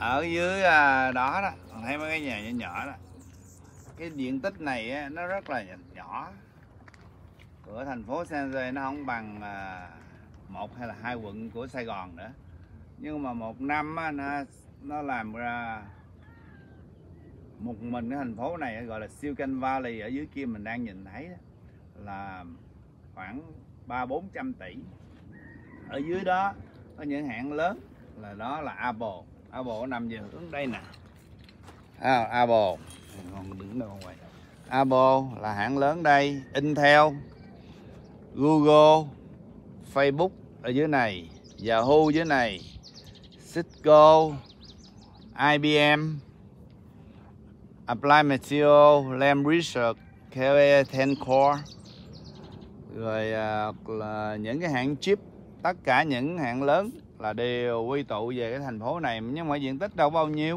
ở dưới đó đó, thấy mấy cái nhà nhỏ nhỏ đó, cái diện tích này á, nó rất là nhỏ. Của thành phố San Jose nó không bằng một hay là hai quận của Sài Gòn nữa, nhưng mà một năm á, nó làm ra một mình cái thành phố này gọi là Silicon Valley ở dưới kia mình đang nhìn thấy đó, là khoảng 300-400 tỷ. Ở dưới đó có những hãng lớn, là đó là Apple. Apple nằm về hướng đây nè. Apple còn đứng đâu ngoài. Apple là hãng lớn đây. Intel, Google, Facebook ở dưới này, Yahoo dưới này, Cisco, IBM, Applied Materials, Lam Research, KLA Tencor, rồi là những cái hãng chip. Tất cả những hãng lớn là đều quy tụ về cái thành phố này, nhưng mà diện tích đâu bao nhiêu.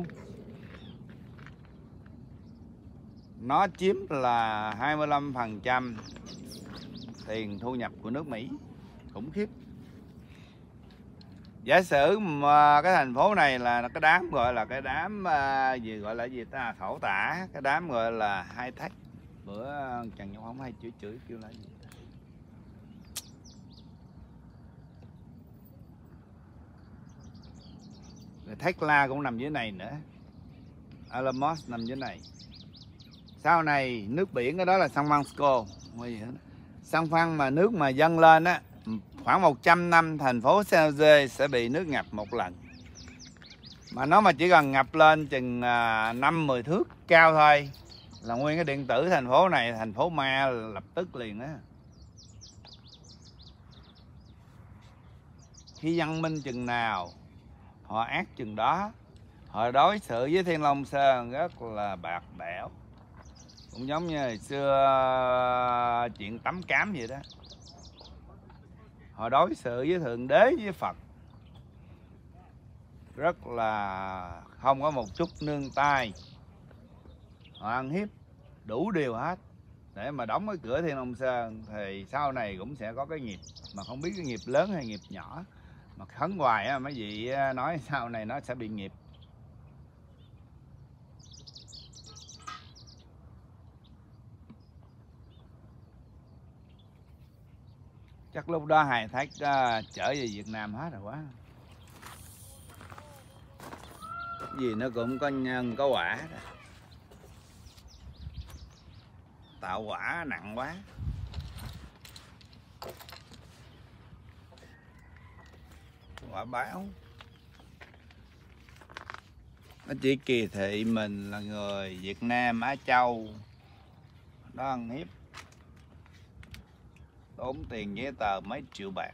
Nó chiếm là 25% tiền thu nhập của nước Mỹ. Khủng khiếp. Giả sử mà cái thành phố này là cái đám gọi là cái đám gì gọi là gì ta, thổ tả, cái đám gọi là high tech. Bữa Trần Nhật không hay chửi kêu là gì. Tesla cũng nằm dưới này nữa. Elon Musk nằm dưới này. Sau này nước biển cái đó là San Francisco. San Fran mà nước mà dâng lên á, khoảng 100 năm thành phố San Jose sẽ bị nước ngập một lần. Mà nó mà chỉ cần ngập lên chừng 5-10 thước cao thôi là nguyên cái điện tử thành phố này, thành phố ma lập tức liền á. Khi văn minh chừng nào họ ác chừng đó. Họ đối xử với Thiên Long Sơn rất là bạc bẽo, cũng giống như hồi xưa chuyện tắm cám vậy đó. Họ đối xử với Thượng Đế với Phật rất là không có một chút nương tay. Họ ăn hiếp đủ điều hết để mà đóng cái cửa Thiên Long Sơn. Thì sau này cũng sẽ có cái nghiệp, mà không biết cái nghiệp lớn hay nghiệp nhỏ. Mà khấn hoài á, mấy vị nói sau này nó sẽ bị nghiệp. Chắc lúc đó Hải Thách trở về Việt Nam hết rồi quá. Gì nó cũng có nhân có quả đó. Tạo quả nặng quá. Quả báo. Nó chỉ kỳ thị mình là người Việt Nam, Á Châu. Đó ăn hiếp. Tốn tiền giấy tờ mấy triệu bạc.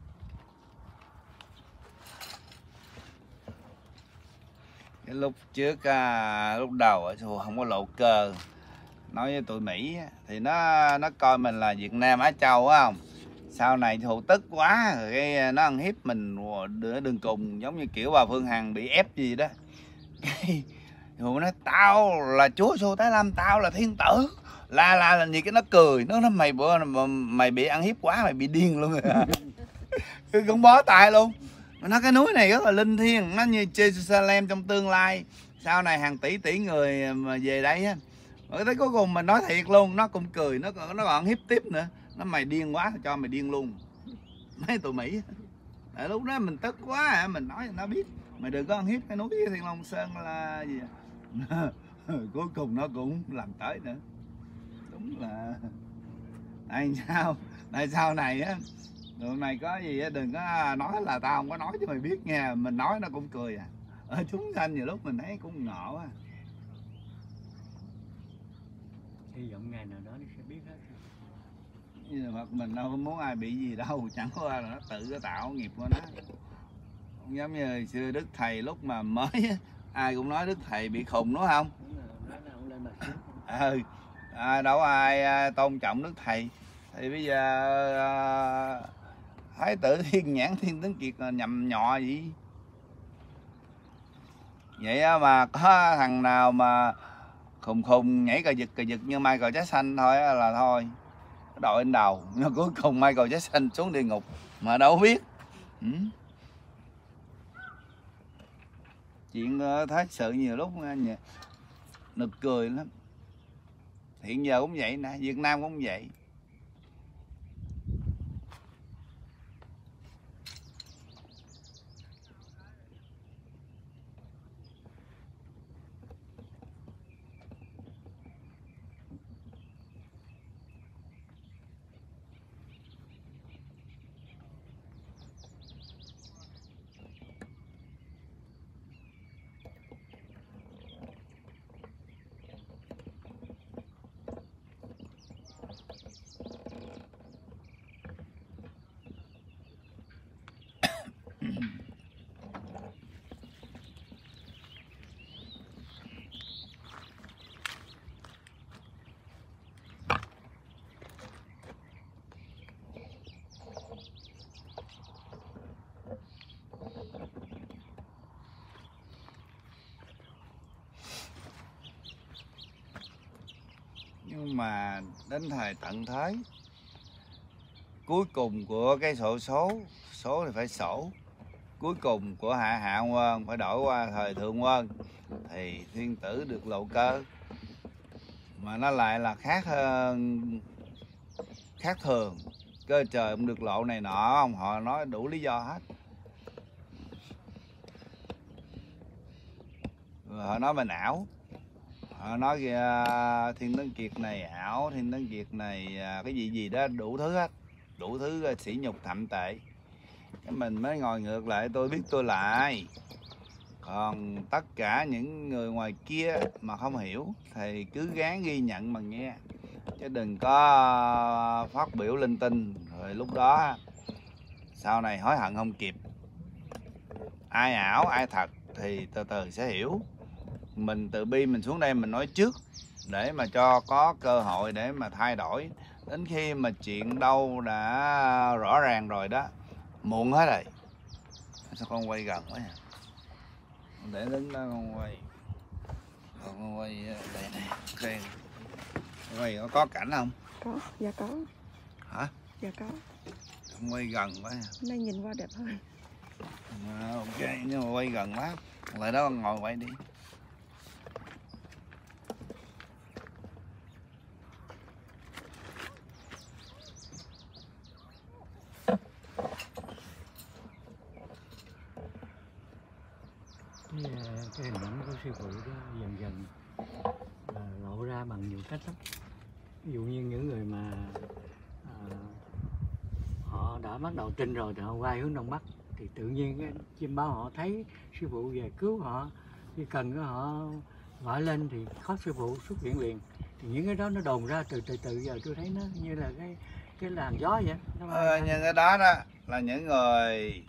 Cái lúc trước lúc đầu không có lộ cơ, nói với tụi Mỹ thì nó coi mình là Việt Nam, Á Châu phải không? Sau này thù tức quá rồi cái nó ăn hiếp mình đường cùng, giống như kiểu bà Phương Hằng bị ép gì đó. Cái thù nói tao là chúa Sô Thái Lâm, tao là thiên tử. Là gì, cái nó cười, nó mày bị ăn hiếp quá, mày bị điên luôn rồi. Cứ cũng bó tay luôn. Nó cái núi này rất là linh thiêng, nó như Jerusalem trong tương lai. Sau này hàng tỷ người mà về đây á. Rồi tới cuối cùng mình nói thiệt luôn, nó cũng cười, nó còn hiếp tiếp nữa. Nó mày điên quá, cho mày điên luôn. Mấy tụi Mỹ. Tại lúc đó mình tức quá, mình nói cho nó biết mày đừng có ăn hiếp cái núi Thiên Long Sơn là gì. Cuối cùng nó cũng làm tới nữa. Đúng là tại sao này á, tụi này có gì á đừng có nói là tao không có nói cho mày biết nha, mình nói nó cũng cười à. Ở chúng sanh nhiều lúc mình thấy cũng ngộ á. Hy vọng ngày nào đó nó sẽ biết hết. Như là mình đâu có muốn ai bị gì đâu, chẳng qua là nó tự có tạo nghiệp của nó. Không giống như hồi xưa Đức Thầy lúc mà mới ai cũng nói Đức Thầy bị khùng đúng không? Đâu ai tôn trọng Đức Thầy. Thì bây giờ Thái tử Thiên Nhãn Thiên Tuấn Kiệt nhầm nhọ gì vậy mà có thằng nào mà khùng nhảy cờ giật như Michael Jackson thôi là thôi đội lên đầu. Nhưng cuối cùng Michael Jackson xuống địa ngục mà đâu biết. chuyện thái sự nhiều lúc nực cười lắm. Hiện giờ cũng vậy nè, Việt Nam cũng vậy. Nhưng mà đến thời tận thế, cuối cùng của cái số thì phải sổ, cuối cùng của hạ quân phải đổi qua thời thượng quân, thì thiên tử được lộ cơ. Mà nó lại là khác thường, cơ trời cũng được lộ này nọ không, họ nói đủ lý do hết. Rồi họ nói mình ảo, họ nói Thiên Tấn Kiệt này ảo, Thiên Tấn Kiệt này cái gì đó, đủ thứ hết, đủ thứ sỉ nhục thậm tệ. Cái mình mới ngồi ngược lại, tôi biết tôi lại. Còn tất cả những người ngoài kia mà không hiểu thì cứ gán ghi nhận mà nghe, chứ đừng có phát biểu linh tinh, rồi lúc đó sau này hối hận không kịp. Ai ảo ai thật thì từ từ sẽ hiểu. Mình từ bi mình xuống đây mình nói trước, để mà cho có cơ hội để mà thay đổi. Đến khi mà chuyện đâu đã rõ ràng rồi đó, muộn hết rồi. Sao con quay gần quá nhỉ? Để đứng đó con quay. Con quay đây này. Okay. Quay có cảnh không? Có, dạ có. Hả? Dạ có. Con quay gần quá nhỉ? Hôm nay nhìn qua đẹp hơn. Ok, nhưng mà quay gần quá. Lại đó con ngồi quay đi. Cái hình ảnh của sư phụ đó dần dần là lộ ra bằng nhiều cách lắm. Ví dụ như những người mà họ đã bắt đầu tin rồi thì họ quay hướng đông bắc, thì tự nhiên cái chim bao họ thấy sư phụ về cứu họ, khi cần đó họ gọi lên thì có sư phụ xuất hiện liền. Thì những cái đó nó đồn ra từ giờ tôi thấy nó như là cái làn gió vậy. Nhưng cái đó đó là những người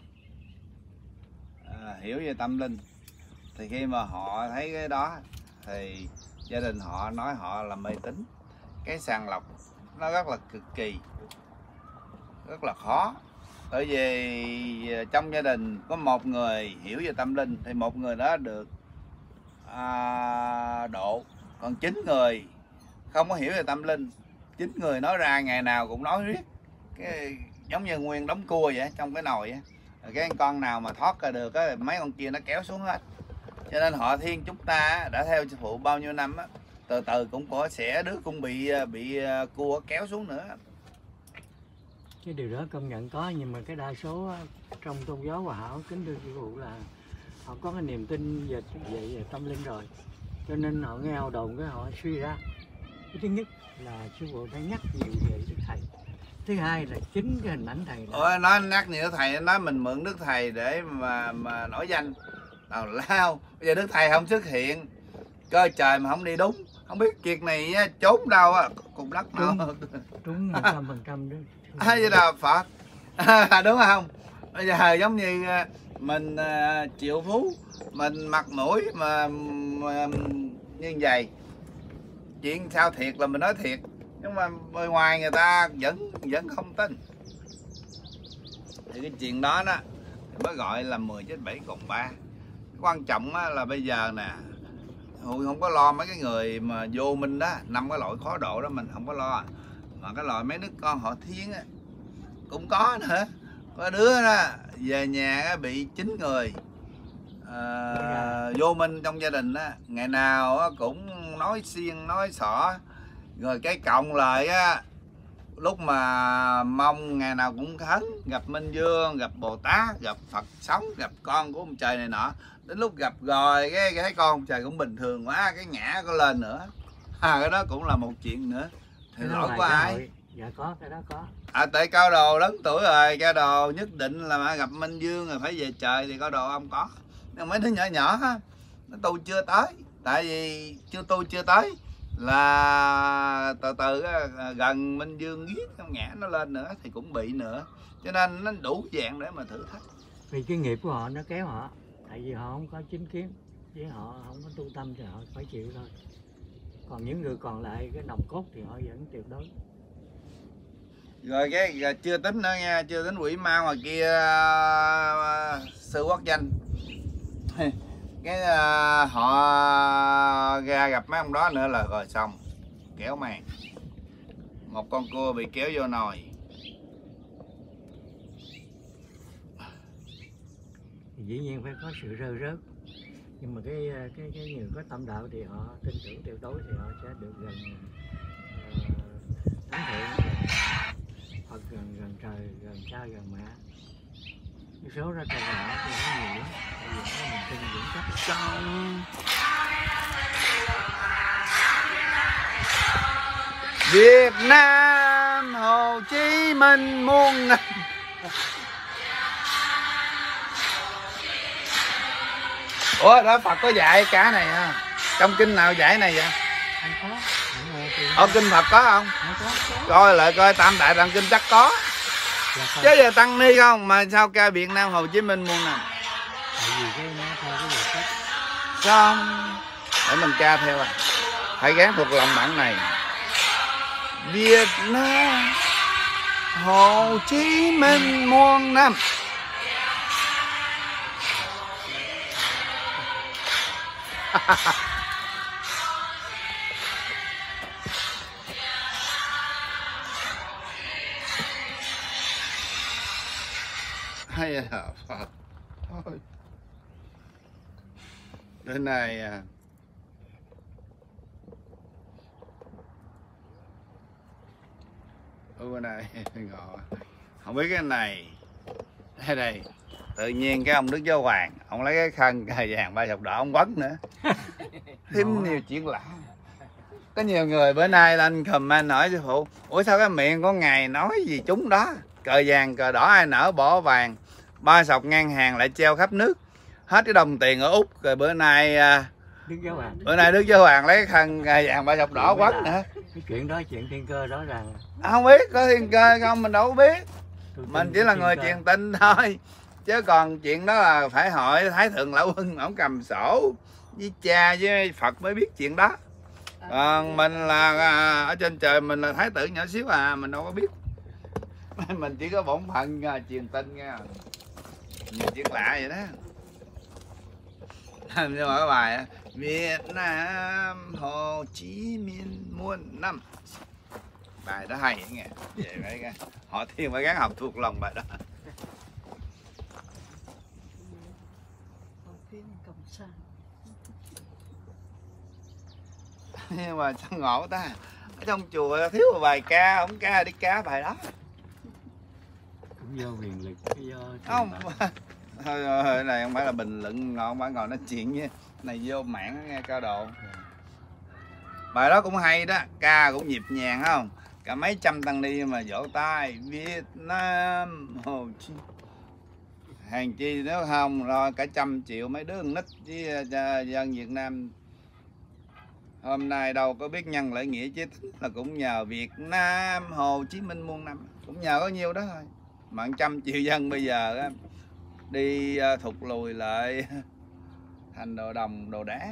hiểu về tâm linh, thì khi mà họ thấy cái đó thì gia đình họ nói họ là mê tín. Cái sàng lọc nó rất là cực kỳ, rất là khó. Bởi vì trong gia đình có một người hiểu về tâm linh thì một người đó được độ, còn 9 người không có hiểu về tâm linh, 9 người nói ra ngày nào cũng nói riết, cái giống như nguyên đống cua vậy trong cái nồi á. Cái con nào mà thoát ra được á, mấy con kia nó kéo xuống hết. Cho nên họ Thiên chúng ta đã theo sư phụ bao nhiêu năm á, từ từ cũng có sẽ đứa cũng bị cua kéo xuống nữa. Cái điều đó công nhận có, nhưng mà cái đa số trong tôn giáo Hòa Hảo kính thưa sư phụ là họ có cái niềm tin về tâm linh rồi, cho nên họ nghe đồn cái họ suy ra. Cái thứ nhất là sư phụ phải nhắc nhiều về Đức Thầy, thứ hai là chính cái hình ảnh thầy đó. Nói nhắc nhiều thầy, nói mình mượn Đức Thầy để mà nổi danh nào lao. Bây giờ Đức Thầy không xuất hiện, cơ trời mà không đi đúng, không biết việc này trốn đâu á, cục đất nào Đúng 100% đó. Vậy là Phật đúng không? Bây giờ giống như mình triệu phú, mình mặt mũi mà như vậy, chuyện sao thiệt là mình nói thiệt, nhưng mà bề ngoài người ta vẫn không tin. Thì cái chuyện đó đó mới gọi là 10 chết 7 còn 3. Quan trọng là bây giờ nè, Hùi không có lo mấy cái người mà vô minh đó, 5 cái loại khó độ đó mình không có lo. Mà cái loại mấy đứa con họ Thiên á cũng có nữa. Có đứa đó về nhà bị 9 người vô minh trong gia đình á, ngày nào á cũng nói xiên nói xỏ, rồi cái cộng lại á, lúc mà mong ngày nào cũng khấn, gặp Minh Vương, gặp Bồ Tát, gặp Phật sống, gặp con của ông trời này nọ, đến lúc gặp rồi cái thấy con ông trời cũng bình thường quá, cái ngã có lên nữa, cái đó cũng là một chuyện nữa. Thì lỗi của ai? Dạ có, cái đó có. Tại Cao Đồ lớn tuổi rồi, Cao Đồ nhất định là gặp Minh Vương rồi phải về trời, thì Cao Đồ không có. Nhưng mấy đứa nhỏ nhỏ á, nó tu chưa tới, tại vì chưa tới là từ từ gần Minh Vương giết ngã nó lên nữa thì cũng bị nữa, cho nên nó đủ dạng để mà thử thách. Vì cái nghiệp của họ nó kéo họ, tại vì họ không có chính kiến, với họ không có tu tâm thì họ phải chịu thôi. Còn những người còn lại cái nòng cốt thì họ vẫn tuyệt đối. Rồi cái chưa tính nữa nha, chưa tính quỷ ma ngoài kia, sư quốc danh cái họ ra gặp mấy ông đó nữa là rồi xong, kéo màn, một con cua bị kéo vô nồi. Dĩ nhiên phải có sự rơ rớt, nhưng mà cái người có tâm đạo thì họ tin tưởng tuyệt đối thì họ sẽ được gần thánh thiện, Phật, gần trời, gần cha, gần mẹ. Cái số ra cầu họ thì nó nhiều lắm, tại vì nó mình tin vững chắc. Việt Nam Hồ Chí Minh muôn năm. Ủa đó Phật có dạy cá này ha? Trong kinh nào dạy này vậy? Kinh Phật có không? Coi lại coi Tam Đại Tạng Kinh chắc có. Chứ giờ tăng ni không mà sao ca Việt Nam Hồ Chí Minh muôn năm? Tại vì cái nó theo cái việc cách. Sao không? Để mình ca theo à. Phải gán thuộc lòng bản này. Việt Nam Hồ Chí Minh muôn năm. Hay là Phật thôi. Bên này bên này ngọ không biết cái này đây đây tự nhiên cái ông Đức Giáo Hoàng ông lấy cái khăn cài vàng ba sọc đỏ ông quấn nữa. Thêm nhiều chuyện lạ. Có nhiều người bữa nay lên comment hỏi sư phụ, ủa sao cái miệng có ngày nói gì chúng đó, cờ vàng cờ đỏ ai nở bỏ vàng, ba sọc ngang hàng lại treo khắp nước, hết cái đồng tiền ở Úc. Rồi bữa nay Đức Giáo Hoàng, Đức Giáo Hoàng lấy cái khăn cài vàng ba sọc đỏ quấn nữa. Cái chuyện đó chuyện thiên cơ rõ ràng. Không biết có thiên cơ không mình đâu có biết, mình chỉ là người truyền tin thôi, chứ còn chuyện đó là phải hỏi Thái Thượng Lão Quân, ổng cầm sổ với cha với Phật mới biết chuyện đó. Còn mình là ở trên trời, mình là thái tử nhỏ xíu mình đâu có biết. Mình chỉ có bổn phận truyền tin nha. Nhiều chuyện lạ vậy đó. Nhưng mà cái bài Việt Nam Hồ Chí Minh muôn năm, bài đó hay nghe. Vậy phải họ thiên phải gắng học thuộc lòng bài đó. Nhưng mà sao ngộ ta, ở trong chùa thiếu một bài ca, không ca đi ca bài đó. Cũng do quyền lực, do không thôi này không phải là bình luận, không phải ngồi nói chuyện với này vô mạng nghe Cao Độ. Bài đó cũng hay đó, ca cũng nhịp nhàng không, cả mấy trăm tăng ni mà vỗ tay Việt Nam Hồ Chí, hàng chi nếu không rồi cả 100 triệu mấy đứa nít với dân Việt Nam hôm nay đâu có biết nhân lễ nghĩa chứ, là cũng nhờ Việt Nam Hồ Chí Minh muôn năm, cũng nhờ có nhiêu đó thôi mà 100 triệu dân bây giờ á, đi thụt lùi lại thành đồ đồng đồ đá.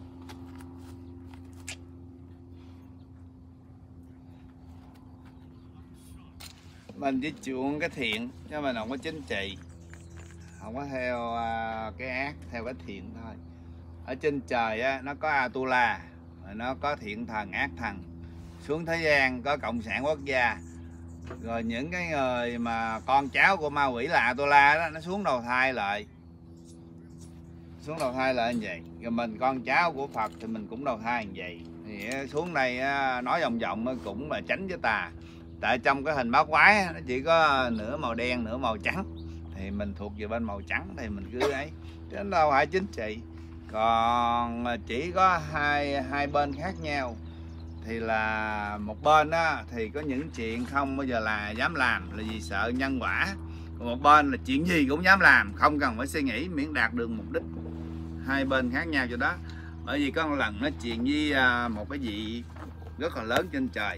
Mình chỉ chuộng cái thiện chứ mình không có chính trị, không có theo cái ác, theo cái thiện thôi. Ở trên trời á, nó có Atula, nó có thiện thần ác thần, xuống thế gian có cộng sản quốc gia, rồi những cái người mà con cháu của ma quỷ là Atula đó, nó xuống đầu thai lại, xuống đầu thai là như vậy. Rồi mình con cháu của Phật thì mình cũng đầu thai như vậy. Thì xuống đây nói vòng vòng cũng là tránh với tà. Tại trong cái hình bát quái nó chỉ có nửa màu đen nửa màu trắng, thì mình thuộc về bên màu trắng thì mình cứ ấy, chứ nó đâu phải chính trị. Còn chỉ có hai bên khác nhau, thì là một bên á thì có những chuyện không bao giờ là dám làm, là vì sợ nhân quả. Còn một bên là chuyện gì cũng dám làm, không cần phải suy nghĩ, miễn đạt được mục đích. Hai bên khác nhau cho đó. Bởi vì có một lần nói chuyện với một cái vị rất là lớn trên trời,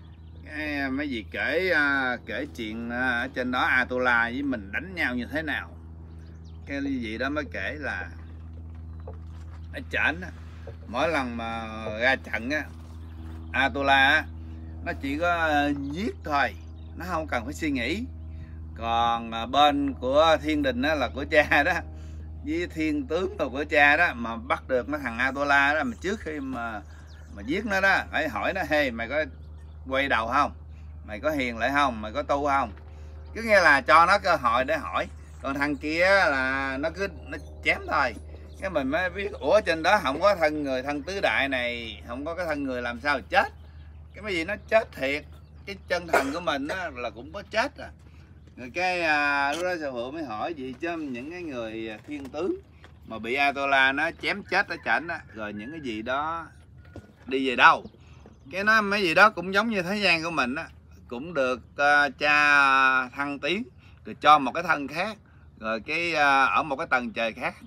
mấy vị kể chuyện ở trên đó Atula với mình đánh nhau như thế nào. Cái vị đó mới kể là ở trển mỗi lần mà ra trận á, Atula á, nó chỉ có giết thôi, nó không cần phải suy nghĩ. Còn bên của thiên đình á, là của cha đó, với thiên tướng của cha đó, mà bắt được cái thằng Atula đó, mà trước khi mà giết nó đó phải hỏi nó: hey, mày có quay đầu không, mày có hiền lại không, mày có tu không. Cứ nghe là cho nó cơ hội để hỏi. Còn thằng kia là nó cứ nó chém thôi. Cái mình mới biết ủa trên đó không có thân người, thân tứ đại này không có cái thân người làm sao chết. Cái mấy gì nó chết thiệt. Cái chân thần của mình á, là cũng có chết à. Rồi cái lúc đó Sư Phụ mới hỏi gì chứ những cái người thiên tướng mà bị Atula nó chém chết ở trển á, rồi những cái gì đó đi về đâu. Cái nó mấy gì đó cũng giống như thế gian của mình á, cũng được cha thăng tiến rồi cho một cái thân khác, rồi cái ở một cái tầng trời khác,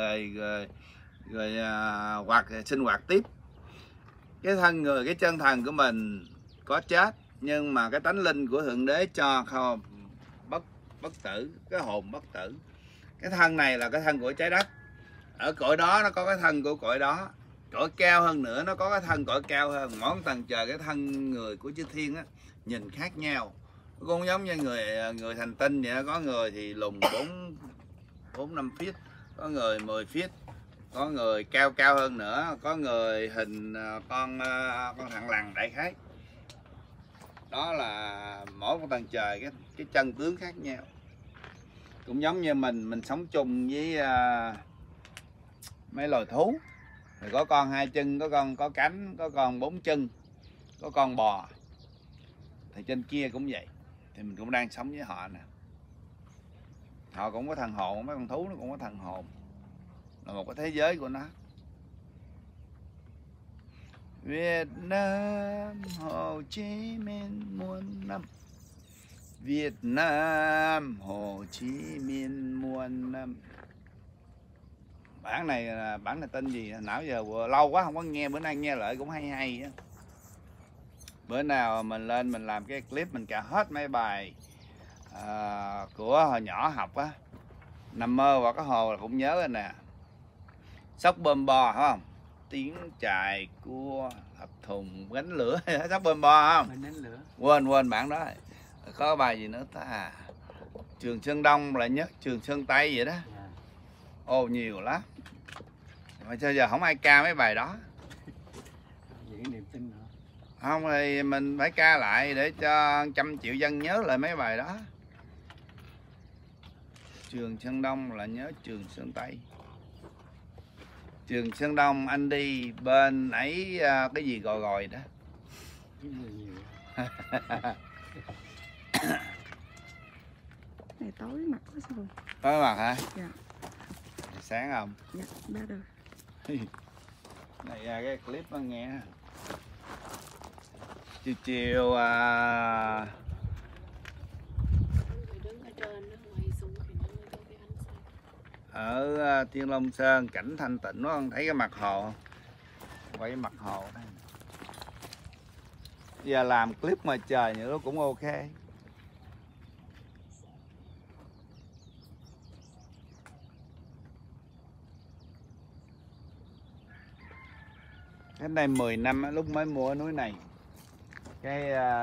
rồi hoạt sinh hoạt tiếp. Cái thân người, cái chân thần của mình có chết, nhưng mà cái tánh linh của Thượng Đế cho không bất tử, cái hồn bất tử. Cái thân này là cái thân của trái đất, ở cõi đó nó có cái thân của cõi đó, cõi cao hơn nữa nó có cái thân cõi cao hơn. Mỗi tầng trời cái thân người của chư thiên á nhìn khác nhau, cũng giống như người thành tinh vậy đó. Có người thì lùn 4-5 feet, có người 10 feet, có người cao hơn nữa, có người hình con thằng lằn đại khái. Đó là mỗi một tầng trời cái chân tướng khác nhau. Cũng giống như mình sống chung với mấy loài thú, thì có con 2 chân, có con có cánh, có con 4 chân, có con bò. Thì trên kia cũng vậy, thì mình cũng đang sống với họ nè. Họ cũng có thần hồn, mấy con thú nó cũng có thần hồn, là một cái thế giới của nó. Việt Nam Hồ Chí Minh muôn năm, Việt Nam Hồ Chí Minh muôn năm. Bản này tên gì nào giờ lâu quá không có nghe, bữa nay nghe lại cũng hay á. Bữa nào mình lên mình làm cái clip mình cả hết mấy bài của hồi nhỏ học á. Nằm mơ vào cái hồ là cũng nhớ rồi nè. Sóc bơm bò phải không? Tiếng chài cua thập thùng gánh lửa. Sóc bơm bò không? Gánh lửa. Quên bản đó. Có bài gì nữa ta? Trường Sơn Đông là nhất Trường Sơn Tây vậy đó. Ồ nhiều lắm. Mà sao giờ không ai ca mấy bài đó? Vậy niềm tin hả? Không thì mình phải ca lại để cho 100 triệu dân nhớ lại mấy bài đó. Trường Sơn Đông là nhớ Trường Sơn Tây. Trường Sơn Đông anh đi bên ấy cái gì gòi đó. Này tối mặt quá Sư Phụ. Tối mặt hả? Dạ. Sáng không? Dạ, ba đời. Này ra cái clip nó nghe. Chiều ở Thiên Long Sơn cảnh thanh tịnh quá, không thấy cái mặt hồ không? Quay cái mặt hồ đây. Giờ làm clip ngoài trời nữa nó cũng ok. Cái này 10 năm lúc mới mua ở núi này. Cái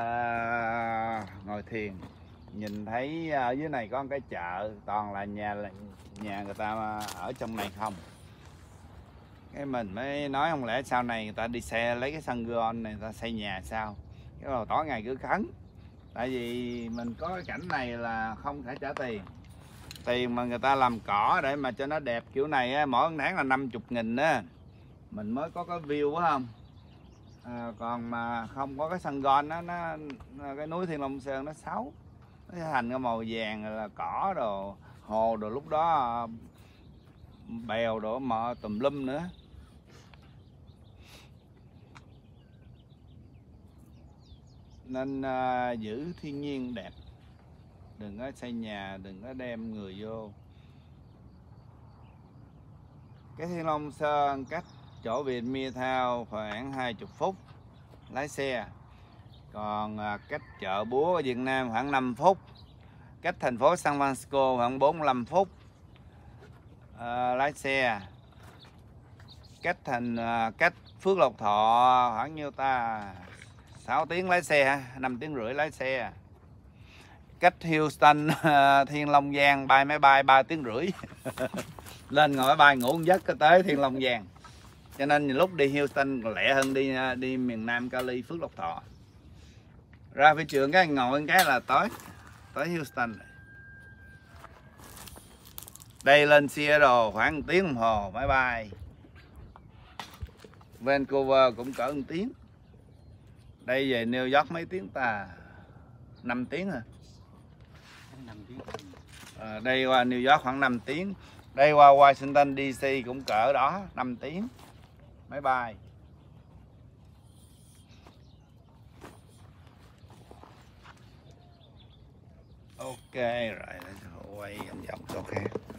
ngồi thiền nhìn thấy ở dưới này có một cái chợ, toàn là nhà người ta ở trong này không. Cái mình mới nói không lẽ sau này người ta đi xe lấy cái sân gôn này người ta xây nhà sao. Cái rồi tối ngày cứ khấn. Tại vì mình có cái cảnh này là không thể trả tiền. tiền mà người ta làm cỏ để mà cho nó đẹp kiểu này á, mỗi tháng là 50.000 á, mình mới có cái view á không. Còn mà không có cái sân golf nó cái núi Thiên Long Sơn nó xấu, nó thành cái màu vàng là cỏ đồ, hồ đồ lúc đó bèo đồ mà tùm lum nữa. Nên giữ thiên nhiên đẹp, đừng có xây nhà, đừng có đem người vô. Cái Thiên Long Sơn cách chỗ Vietnamtown khoảng 20 phút lái xe, còn cách chợ búa ở Việt Nam khoảng 5 phút, cách thành phố San Francisco khoảng 45 phút lái xe, cách Phước Lộc Thọ khoảng nhiêu ta, 6 tiếng lái xe ha, 5 tiếng rưỡi lái xe. Cách Houston Thiên Long Giang bay máy bay 3 tiếng rưỡi lên ngồi máy bay ngủ một giấc tới Thiên Long Giang. Cho nên lúc đi Houston lẹ hơn đi miền Nam Cali Phước Lộc Thọ. Ra phi trường cái ngồi cái là tới Houston. Đây lên Seattle khoảng 1 tiếng đồng hồ máy bay. Vancouver cũng cỡ 1 tiếng. Đây về New York mấy tiếng ta? 5 tiếng à? 5 tiếng. Đây qua New York khoảng 5 tiếng. Đây qua Washington DC cũng cỡ đó 5 tiếng máy bay. Ok rồi, quay vòng vòng chỗ khác.